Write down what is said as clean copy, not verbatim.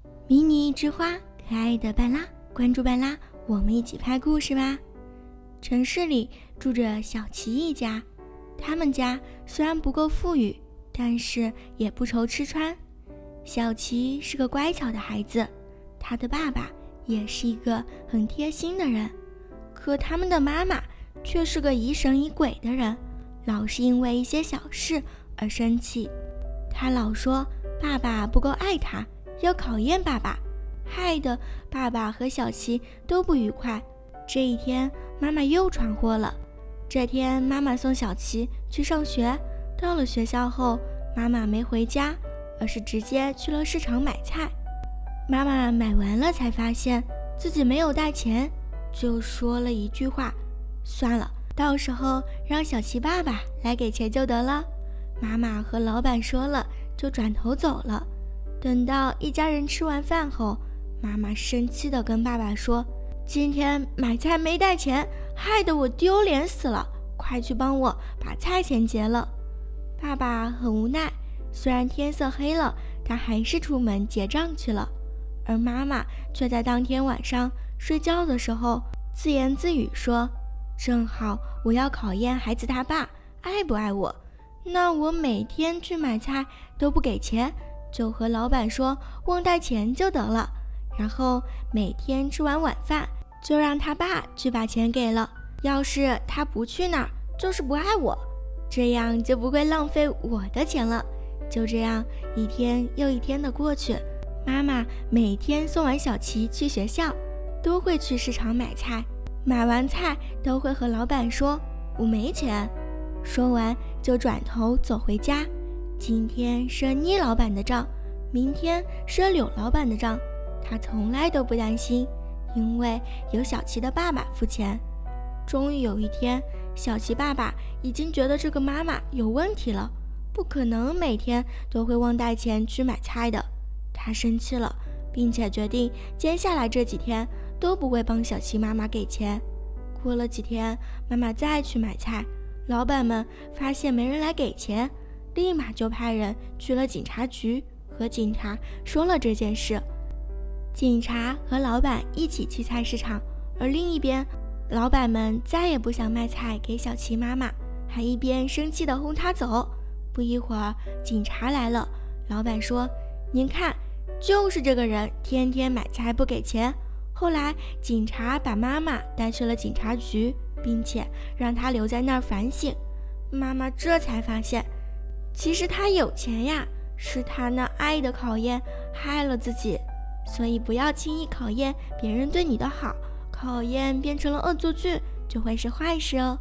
迷你之花，可爱的半拉，关注半拉，我们一起拍故事吧。城市里住着小琪一家，他们家虽然不够富裕，但是也不愁吃穿。小琪是个乖巧的孩子，他的爸爸也是一个很贴心的人，可他们的妈妈却是个疑神疑鬼的人，老是因为一些小事而生气。他老说爸爸不够爱他，要考验爸爸，害得爸爸和小琪都不愉快。这一天，妈妈又闯祸了。这天，妈妈送小琪去上学，到了学校后，妈妈没回家，而是直接去了市场买菜。妈妈买完了才发现自己没有带钱，就说了一句话：算了，到时候让小琪爸爸来给钱就得了。妈妈和老板说了，就转头走了。等到一家人吃完饭后，妈妈生气地跟爸爸说：今天买菜没带钱，害得我丢脸死了，快去帮我把菜钱结了。爸爸很无奈，虽然天色黑了，他还是出门结账去了。而妈妈却在当天晚上睡觉的时候自言自语说：正好我要考验孩子他爸爱不爱我，那我每天去买菜都不给钱，就和老板说忘带钱就得了，然后每天吃完晚饭就让他爸去把钱给了，要是他不去那儿，就是不爱我，这样就不会浪费我的钱了。就这样一天又一天的过去，妈妈每天送完小琪去学校，都会去市场买菜，买完菜都会和老板说我没钱，说完就转头走回家。今天是倪老板的账，明天是柳老板的账，他从来都不担心，因为有小琪的爸爸付钱。终于有一天，小琪爸爸已经觉得这个妈妈有问题了，不可能每天都会忘带钱去买菜的。他生气了，并且决定接下来这几天都不会帮小琪妈妈给钱。过了几天，妈妈再去买菜，老板们发现没人来给钱，立马就派人去了警察局，和警察说了这件事。警察和老板一起去菜市场，而另一边，老板们再也不想卖菜给小琪妈妈，还一边生气地轰她走。不一会儿，警察来了，老板说：您看，就是这个人天天买菜不给钱。后来警察把妈妈带去了警察局，并且让她留在那儿反省。妈妈这才发现，其实她有钱呀，是她那爱的考验害了自己。所以不要轻易考验别人对你的好，考验变成了恶作剧，就会是坏事哦。